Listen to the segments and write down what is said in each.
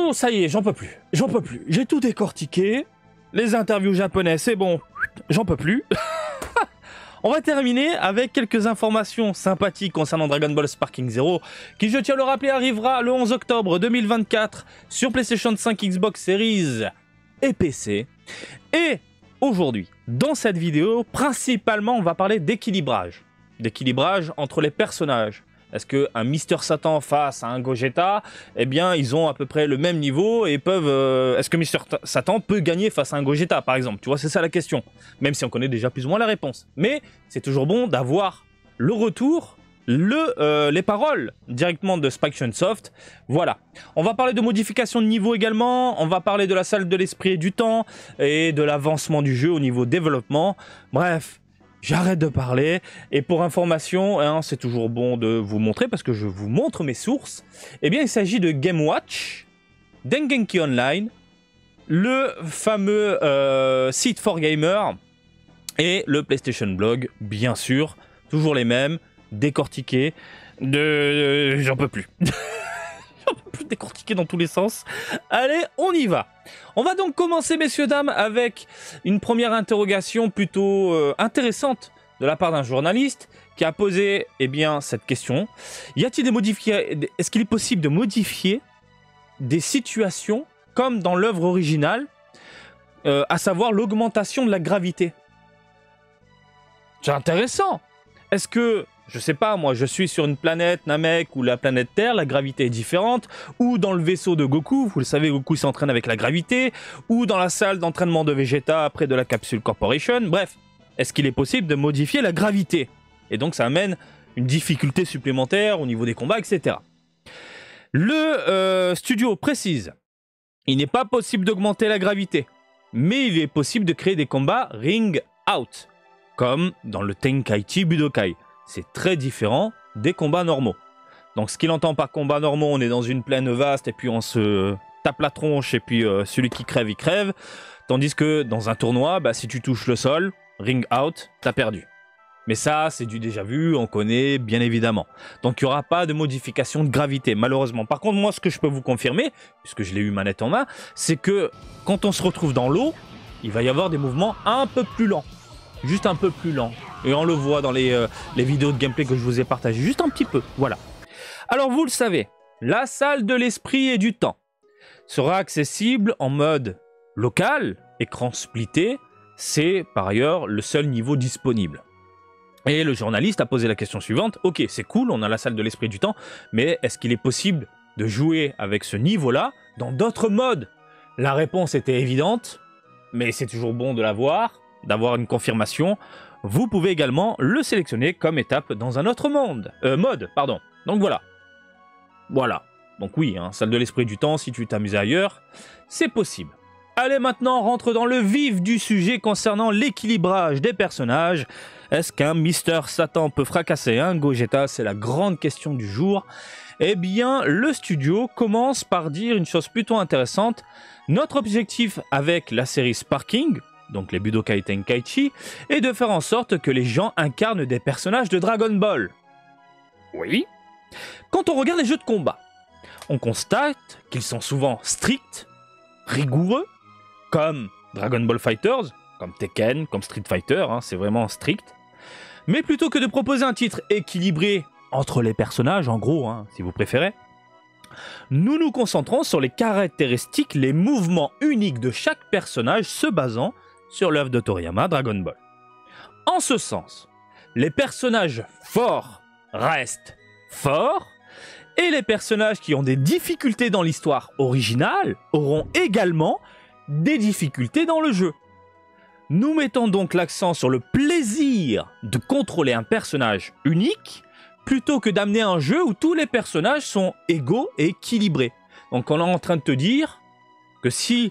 studio, ça y est, j'en peux plus. J'en peux plus. J'ai tout décortiqué. Les interviews japonaises, c'est bon. J'en peux plus. On va terminer avec quelques informations sympathiques concernant Dragon Ball Sparking Zero, qui, je tiens à le rappeler, arrivera le 11 octobre 2024 sur PlayStation 5, Xbox Series et PC. Et aujourd'hui, dans cette vidéo, principalement, on va parler d'équilibrage. D'équilibrage entre les personnages. Est-ce qu'un Mister Satan face à un Gogeta, eh bien, ils ont à peu près le même niveau et peuvent... Est-ce que Mister Satan peut gagner face à un Gogeta, par exemple? Tu vois, c'est ça la question. Même si on connaît déjà plus ou moins la réponse. Mais c'est toujours bon d'avoir le retour, les paroles directement de Spike Chunsoft. Voilà. On va parler de modification de niveau également. On va parler de la salle de l'esprit et du temps et de l'avancement du jeu au niveau développement. Bref. J'arrête de parler, et pour information, hein, c'est toujours bon de vous montrer, parce que je vous montre mes sources. Eh bien, il s'agit de Game Watch, Dengenki Online, le fameux site 4Gamer, et le PlayStation Blog, bien sûr, toujours les mêmes, décortiqués, j'en peux plus. J'en peux plus décortiquer dans tous les sens. Allez, on y va. On va donc commencer, messieurs, dames, avec une première interrogation plutôt intéressante de la part d'un journaliste qui a posé cette question. Y a-t-il des modifications? Est-ce qu'il est possible de modifier des situations comme dans l'œuvre originale, à savoir l'augmentation de la gravité? C'est intéressant. Est-ce que... Je sais pas, moi, je suis sur une planète Namek ou la planète Terre, la gravité est différente, ou dans le vaisseau de Goku, vous le savez, Goku s'entraîne avec la gravité, ou dans la salle d'entraînement de Vegeta près de la Capsule Corporation. Bref, est-ce qu'il est possible de modifier la gravité? Et donc ça amène une difficulté supplémentaire au niveau des combats, etc. Le studio précise, il n'est pas possible d'augmenter la gravité, mais il est possible de créer des combats ring out, comme dans le Tenkaichi Budokai. C'est très différent des combats normaux. Donc ce qu'il entend par combats normaux, on est dans une plaine vaste et puis on se tape la tronche et puis celui qui crève, il crève. Tandis que dans un tournoi, si tu touches le sol, ring out, t'as perdu. Mais ça, c'est du déjà vu, on connaît bien évidemment. Donc il n'y aura pas de modification de gravité, malheureusement. Par contre, moi, ce que je peux vous confirmer, puisque je l'ai eu manette en main, c'est que quand on se retrouve dans l'eau, il va y avoir des mouvements un peu plus lents. Juste un peu plus lent. Et on le voit dans les vidéos de gameplay que je vous ai partagées. Juste un petit peu, voilà. Alors vous le savez, la salle de l'esprit et du temps sera accessible en mode local, écran splitté. C'est par ailleurs le seul niveau disponible. Et le journaliste a posé la question suivante. Ok, c'est cool, on a la salle de l'esprit et du temps, mais est-ce qu'il est possible de jouer avec ce niveau-là dans d'autres modes? La réponse était évidente, mais c'est toujours bon de la voir, d'avoir une confirmation. Vous pouvez également le sélectionner comme étape dans un autre mode. Donc voilà. Voilà. Donc oui, salle de l'esprit du temps, si tu t'amuses ailleurs, c'est possible. Allez, maintenant, on rentre dans le vif du sujet concernant l'équilibrage des personnages. Est-ce qu'un Mister Satan peut fracasser un Gogeta? C'est la grande question du jour. Eh bien, le studio commence par dire une chose plutôt intéressante. Notre objectif avec la série Sparking, donc les Budokai Tenkaichi, et de faire en sorte que les gens incarnent des personnages de Dragon Ball. Oui. Quand on regarde les jeux de combat, on constate qu'ils sont souvent stricts, rigoureux, comme Dragon Ball Fighters, comme Tekken, comme Street Fighter, c'est vraiment strict. Mais plutôt que de proposer un titre équilibré entre les personnages, en gros, si vous préférez, nous nous concentrons sur les caractéristiques, les mouvements uniques de chaque personnage se basant sur l'œuvre de Toriyama, Dragon Ball. En ce sens, les personnages forts restent forts, et les personnages qui ont des difficultés dans l'histoire originale auront également des difficultés dans le jeu. Nous mettons donc l'accent sur le plaisir de contrôler un personnage unique, plutôt que d'amener un jeu où tous les personnages sont égaux et équilibrés. Donc on est en train de te dire que si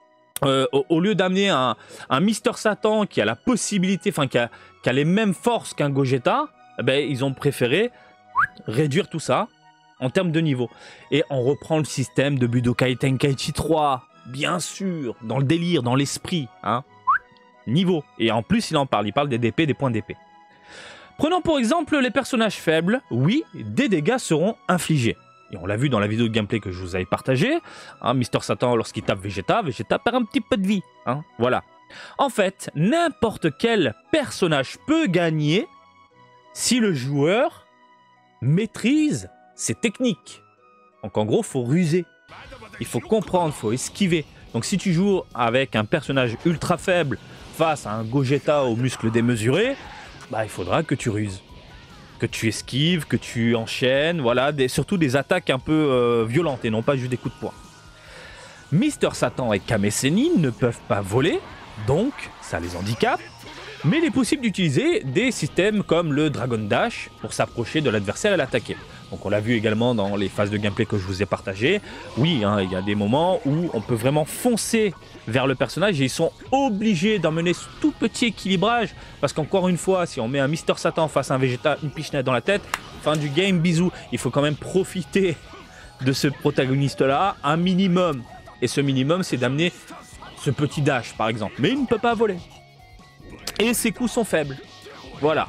au lieu d'amener un Mister Satan qui a la possibilité, qui a les mêmes forces qu'un Gogeta, ils ont préféré réduire tout ça en termes de niveau. Et on reprend le système de Budokai Tenkaichi 3, bien sûr, dans le délire, dans l'esprit, niveau. Et en plus, il parle des DP, des points d'épée. Prenons pour exemple les personnages faibles. Oui, des dégâts seront infligés. et on l'a vu dans la vidéo de gameplay que je vous avais partagée, hein, Mister Satan, lorsqu'il tape Vegeta, Vegeta perd un petit peu de vie. Hein, voilà. En fait, n'importe quel personnage peut gagner si le joueur maîtrise ses techniques. Donc en gros, il faut ruser. Il faut comprendre, il faut esquiver. Donc si tu joues avec un personnage ultra faible face à un Gogeta aux muscles démesurés, bah, il faudra que tu ruses. Que tu esquives, que tu enchaînes, voilà, surtout des attaques un peu violentes et non pas juste des coups de poing. Mister Satan et Kame Sennin ne peuvent pas voler, donc ça les handicape, mais il est possible d'utiliser des systèmes comme le Dragon Dash pour s'approcher de l'adversaire et l'attaquer. Donc on l'a vu également dans les phases de gameplay que je vous ai partagées. Oui, hein, il y a des moments où on peut vraiment foncer vers le personnage et ils sont obligés d'emmener ce tout petit équilibrage parce qu'encore une fois, si on met un Mister Satan face à un Vegeta, une pichenette dans la tête, fin du game, bisous. Il faut quand même profiter de ce protagoniste-là un minimum. Et ce minimum, c'est d'amener ce petit dash par exemple. Mais il ne peut pas voler. Et ses coups sont faibles. Voilà.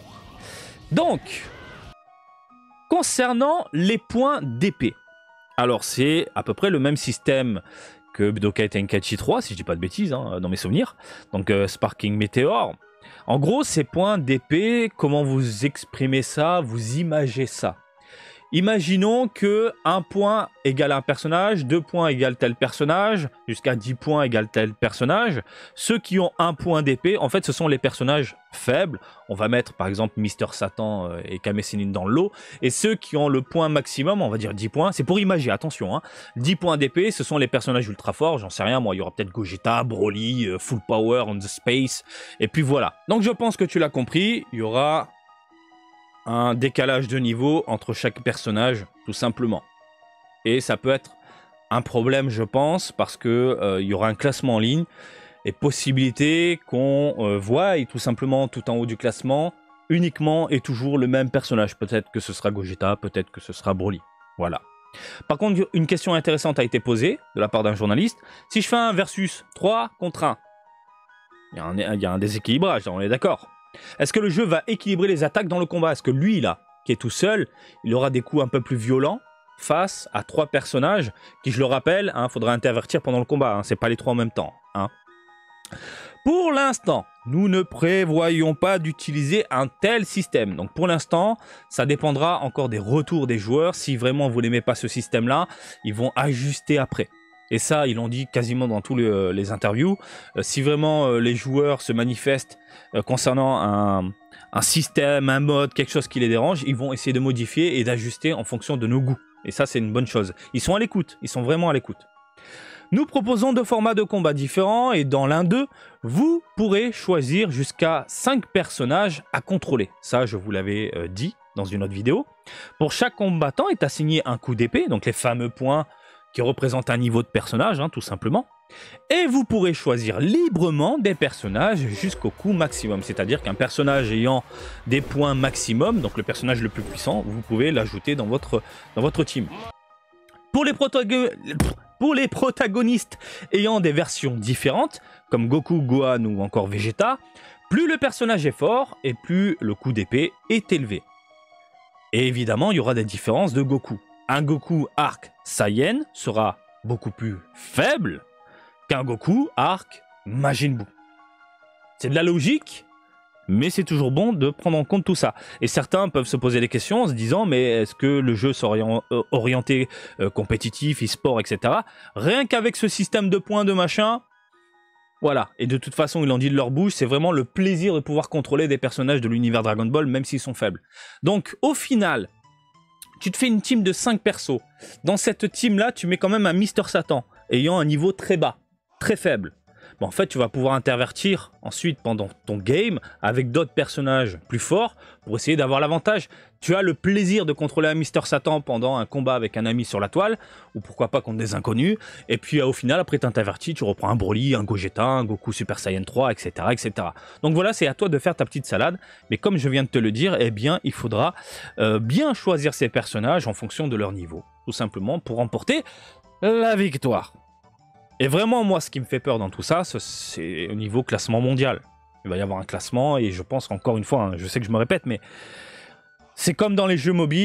Donc, concernant les points d'épée, alors c'est à peu près le même système que Budokai Tenkaichi 3, si je dis pas de bêtises, hein, dans mes souvenirs. Donc Sparking Meteor. En gros, ces points d'épée, comment vous exprimez ça, vous imagez ça. Imaginons que 1 point égale un personnage, 2 points égale tel personnage, jusqu'à 10 points égale tel personnage. Ceux qui ont 1 point d'épée, en fait, ce sont les personnages faibles. On va mettre par exemple Mister Satan et Kame Sennin dans le lot. Et ceux qui ont le point maximum, on va dire 10 points, c'est pour imaginer, attention, hein, 10 points d'épée, ce sont les personnages ultra forts, j'en sais rien, moi, il y aura peut-être Gogeta, Broly, Full Power on the Space, et puis voilà. Donc je pense que tu l'as compris, il y aura un décalage de niveau entre chaque personnage, tout simplement. Et ça peut être un problème, je pense, parce que il y aura un classement en ligne et possibilité qu'on voie tout simplement tout en haut du classement uniquement et toujours le même personnage. Peut-être que ce sera Gogeta, peut-être que ce sera Broly. Voilà. Par contre, une question intéressante a été posée de la part d'un journaliste. Si je fais un versus 3 contre 1, il y a un déséquilibrage, on est d'accord. Est-ce que le jeu va équilibrer les attaques dans le combat? Est-ce que lui, là, qui est tout seul, il aura des coups un peu plus violents face à 3 personnages qui, je le rappelle, hein, faudra intervertir pendant le combat, hein, c'est pas les 3 en même temps. Hein. Pour l'instant, nous ne prévoyons pas d'utiliser un tel système. Donc pour l'instant, ça dépendra encore des retours des joueurs. Si vraiment vous n'aimez pas ce système-là, ils vont ajuster après. Et ça, ils l'ont dit quasiment dans tous les interviews. Si vraiment les joueurs se manifestent concernant un système, un mode, quelque chose qui les dérange, ils vont essayer de modifier et d'ajuster en fonction de nos goûts. Et ça, c'est une bonne chose. Ils sont à l'écoute. Ils sont vraiment à l'écoute. Nous proposons 2 formats de combat différents et dans l'un d'eux, vous pourrez choisir jusqu'à 5 personnages à contrôler. Ça, je vous l'avais dit dans une autre vidéo. Pour chaque combattant est assigné un coup d'épée, donc les fameux points qui représente un niveau de personnage, hein, tout simplement. Et vous pourrez choisir librement des personnages jusqu'au coup maximum. C'est-à-dire qu'un personnage ayant des points maximum, donc le personnage le plus puissant, vous pouvez l'ajouter dans votre team. Pour les protagonistes ayant des versions différentes, comme Goku, Gohan ou encore Vegeta, plus le personnage est fort et plus le coup d'épée est élevé. Et évidemment, il y aura des différences de Goku. Un Goku Arc Saiyan sera beaucoup plus faible qu'un Goku Arc Majin Buu. C'est de la logique, mais c'est toujours bon de prendre en compte tout ça. Et certains peuvent se poser des questions en se disant, mais est-ce que le jeu sera orienté compétitif, e-sport, etc. Rien qu'avec ce système de points de machin, voilà. Et de toute façon, ils l'ont dit de leur bouche, c'est vraiment le plaisir de pouvoir contrôler des personnages de l'univers Dragon Ball, même s'ils sont faibles. Donc, au final, tu te fais une team de 5 persos. Dans cette team-là, tu mets quand même un Mister Satan, ayant un niveau très bas, très faible. Bon, en fait, tu vas pouvoir intervertir ensuite pendant ton game avec d'autres personnages plus forts pour essayer d'avoir l'avantage. Tu as le plaisir de contrôler un Mister Satan pendant un combat avec un ami sur la toile, ou pourquoi pas contre des inconnus. Et puis au final, après t'intervertis, tu reprends un Broly, un Gogeta, un Goku Super Saiyan 3, etc. etc. Donc voilà, c'est à toi de faire ta petite salade. Mais comme je viens de te le dire, eh bien, il faudra bien choisir ces personnages en fonction de leur niveau. Tout simplement pour remporter la victoire. Et vraiment, moi, ce qui me fait peur dans tout ça, c'est au niveau classement mondial. Il va y avoir un classement, et je pense encore une fois, hein, je sais que je me répète, mais c'est comme dans les jeux mobiles,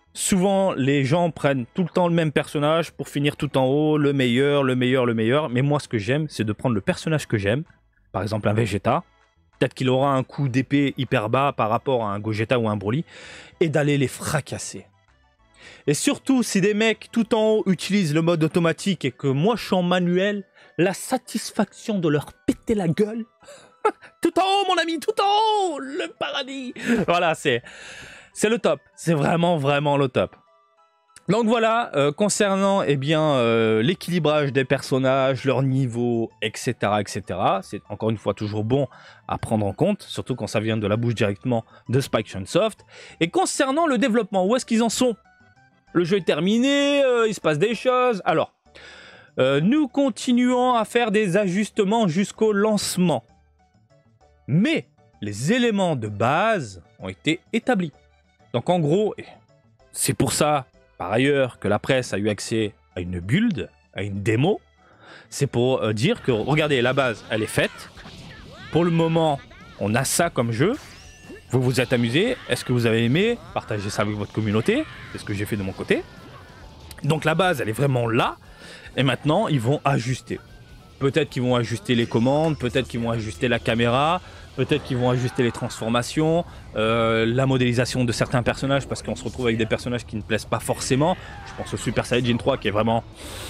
Souvent, les gens prennent tout le temps le même personnage pour finir tout en haut, le meilleur, le meilleur, le meilleur. Mais moi, ce que j'aime, c'est de prendre le personnage que j'aime, par exemple un Vegeta. Peut-être qu'il aura un coup d'épée hyper bas par rapport à un Gogeta ou un Broly, et d'aller les fracasser. Et surtout, si des mecs tout en haut utilisent le mode automatique et que moi je suis en manuel, la satisfaction de leur péter la gueule. Tout en haut, mon ami, tout en haut, le paradis. Voilà, c'est le top. C'est vraiment, vraiment le top. Donc voilà, concernant eh bien l'équilibrage des personnages, leur niveau, etc., etc. C'est encore une fois toujours bon à prendre en compte, surtout quand ça vient de la bouche directement de Spike Chunsoft. Et concernant le développement, où est-ce qu'ils en sont? Le jeu est terminé, il se passe des choses. Alors, nous continuons à faire des ajustements jusqu'au lancement. Mais les éléments de base ont été établis. Donc en gros, c'est pour ça, par ailleurs, que la presse a eu accès à une build, à une démo. C'est pour dire que, regardez, la base, elle est faite. Pour le moment, on a ça comme jeu. Vous vous êtes amusé. Est-ce que vous avez aimé? Partagez ça avec votre communauté. C'est ce que j'ai fait de mon côté. Donc la base, elle est vraiment là. Et maintenant, ils vont ajuster. Peut-être qu'ils vont ajuster les commandes. Peut-être qu'ils vont ajuster la caméra. Peut-être qu'ils vont ajuster les transformations, la modélisation de certains personnages, parce qu'on se retrouve avec des personnages qui ne plaisent pas forcément. Je pense au Super Saiyajin 3 qui est vraiment...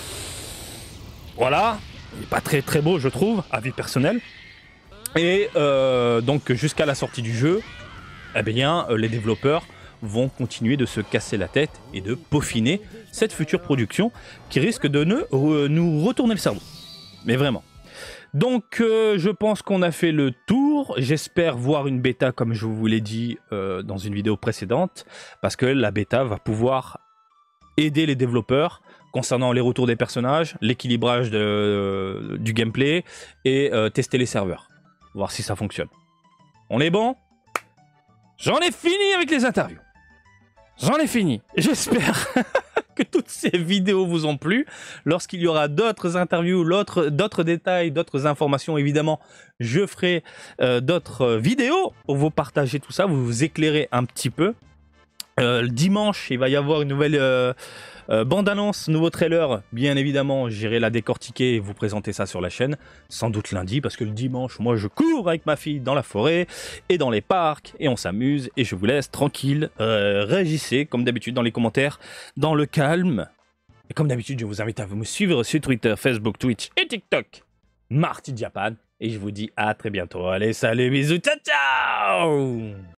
Voilà, il n'est pas très très beau je trouve, avis personnel. Et donc jusqu'à la sortie du jeu, eh bien, les développeurs vont continuer de se casser la tête et de peaufiner cette future production qui risque de nous retourner le cerveau. Mais vraiment. Donc je pense qu'on a fait le tour. J'espère voir une bêta comme je vous l'ai dit dans une vidéo précédente, parce que la bêta va pouvoir aider les développeurs concernant les retours des personnages, l'équilibrage du gameplay et tester les serveurs, voir si ça fonctionne. On est bon? J'en ai fini avec les interviews. J'en ai fini. J'espère que toutes ces vidéos vous ont plu. Lorsqu'il y aura d'autres interviews, d'autres détails, d'autres informations, évidemment, je ferai d'autres vidéos pour vous partager tout ça, vous éclairer un petit peu. Dimanche, il va y avoir une nouvelle bande-annonce, nouveau trailer. Bien évidemment, j'irai la décortiquer et vous présenter ça sur la chaîne. Sans doute lundi, parce que le dimanche, moi, je cours avec ma fille dans la forêt et dans les parcs et on s'amuse. Et je vous laisse tranquille. Réagissez, comme d'habitude, dans les commentaires, dans le calme. Et comme d'habitude, je vous invite à me suivre sur Twitter, Facebook, Twitch et TikTok. Marty Japan. Et je vous dis à très bientôt. Allez, salut, bisous, ciao, ciao!